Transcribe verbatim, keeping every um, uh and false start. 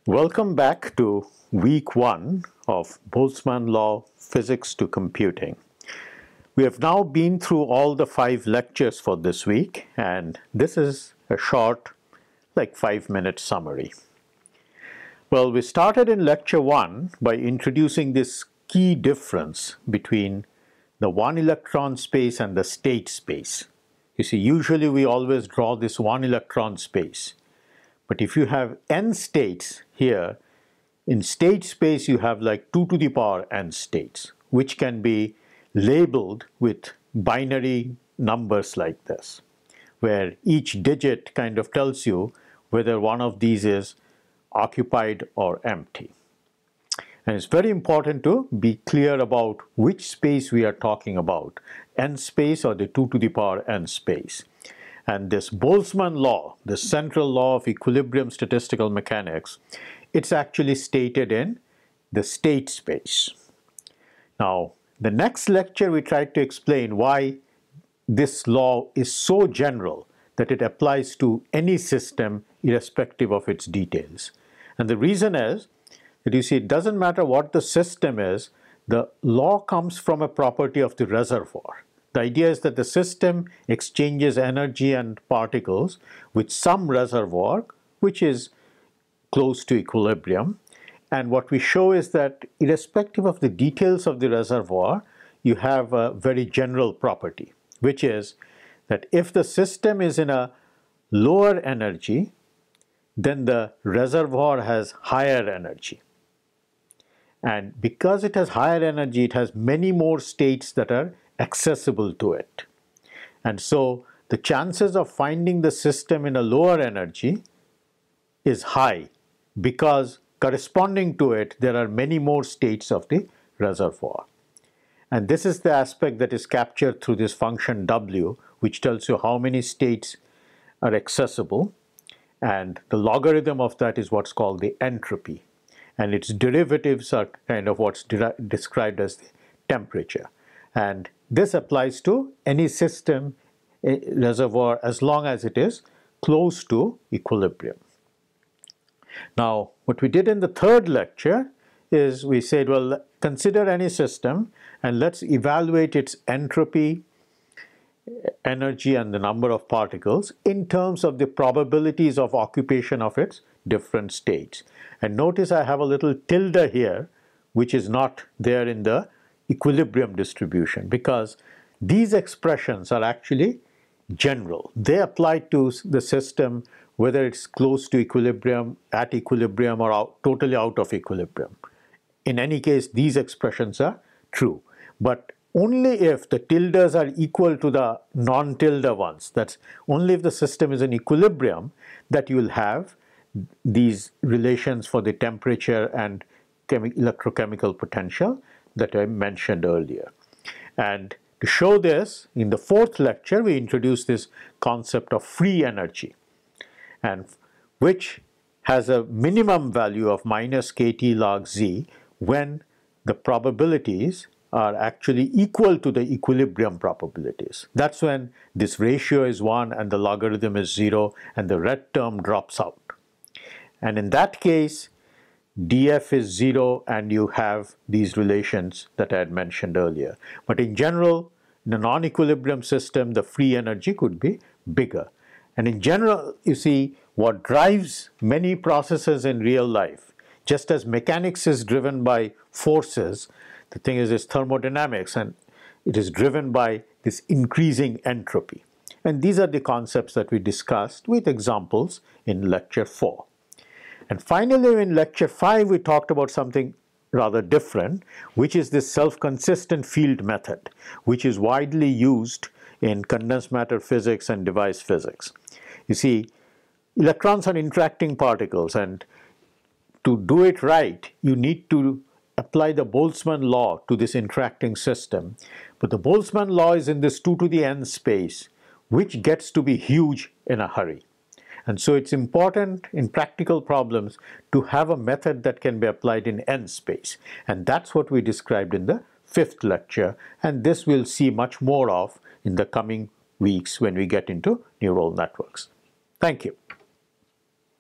Welcome back to week one of Boltzmann Law, Physics to Computing. We have now been through all the five lectures for this week, and this is a short, like five minute summary. Well, we started in lecture one by introducing this key difference between the one electron space and the state space. You see, usually we always draw this one electron space. But if you have n states here, in state space you have like two to the power n states, which can be labeled with binary numbers like this, where each digit kind of tells you whether one of these is occupied or empty. And it's very important to be clear about which space we are talking about, n space or the two to the power n space. And this Boltzmann law, the central law of equilibrium statistical mechanics, it's actually stated in the state space. Now, the next lecture we tried to explain why this law is so general that it applies to any system irrespective of its details. And the reason is that you see, it doesn't matter what the system is, the law comes from a property of the reservoir. The idea is that the system exchanges energy and particles with some reservoir which is close to equilibrium. And what we show is that irrespective of the details of the reservoir, you have a very general property, which is that if the system is in a lower energy, then the reservoir has higher energy. And because it has higher energy, it has many more states that are accessible to it. And so the chances of finding the system in a lower energy is high because corresponding to it there are many more states of the reservoir. And this is the aspect that is captured through this function W, which tells you how many states are accessible, and the logarithm of that is what's called the entropy, and its derivatives are kind of what's described as the temperature. And this applies to any system reservoir as long as it is close to equilibrium. Now, what we did in the third lecture is we said, well, consider any system and let's evaluate its entropy, energy, and the number of particles in terms of the probabilities of occupation of its different states. And notice I have a little tilde here, which is not there in the equilibrium distribution, because these expressions are actually general. They apply to the system whether it's close to equilibrium, at equilibrium, or out, totally out of equilibrium. In any case, these expressions are true. But only if the tildes are equal to the non-tilde ones, that's only if the system is in equilibrium, that you will have these relations for the temperature and electrochemical potential that I mentioned earlier. And to show this, in the fourth lecture, we introduced this concept of free energy, and which has a minimum value of minus kT log z when the probabilities are actually equal to the equilibrium probabilities. That's when this ratio is one and the logarithm is zero and the red term drops out. And in that case, df is zero and you have these relations that I had mentioned earlier. But in general, in a non-equilibrium system, the free energy could be bigger. And in general, you see, what drives many processes in real life, just as mechanics is driven by forces, the thing is, is thermodynamics, and it is driven by this increasing entropy. And these are the concepts that we discussed with examples in lecture four. And finally, in lecture five, we talked about something rather different, which is this self-consistent field method, which is widely used in condensed matter physics and device physics. You see, electrons are interacting particles, and to do it right, you need to apply the Boltzmann law to this interacting system. But the Boltzmann law is in this two to the n space, which gets to be huge in a hurry. And so it's important in practical problems to have a method that can be applied in n space. And that's what we described in the fifth lecture. And this we'll see much more of in the coming weeks when we get into neural networks. Thank you.